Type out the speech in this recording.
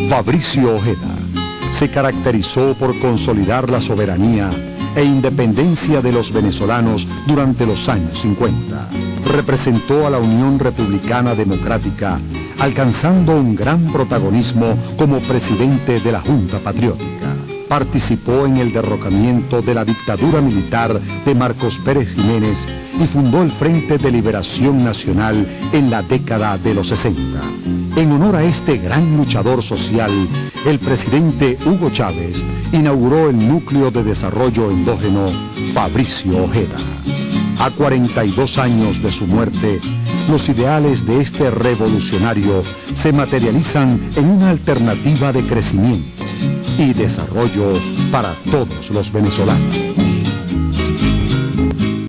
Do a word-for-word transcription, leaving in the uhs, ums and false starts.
Fabricio Ojeda se caracterizó por consolidar la soberanía e independencia de los venezolanos durante los años cincuenta. Representó a la Unión Republicana Democrática, alcanzando un gran protagonismo como presidente de la Junta Patriótica. Participó en el derrocamiento de la dictadura militar de Marcos Pérez Jiménez y fundó el Frente de Liberación Nacional en la década de los sesenta. En honor a este gran luchador social, el presidente Hugo Chávez inauguró el Núcleo de Desarrollo Endógeno Fabricio Ojeda. A cuarenta y dos años de su muerte, los ideales de este revolucionario se materializan en una alternativa de crecimiento y desarrollo para todos los venezolanos.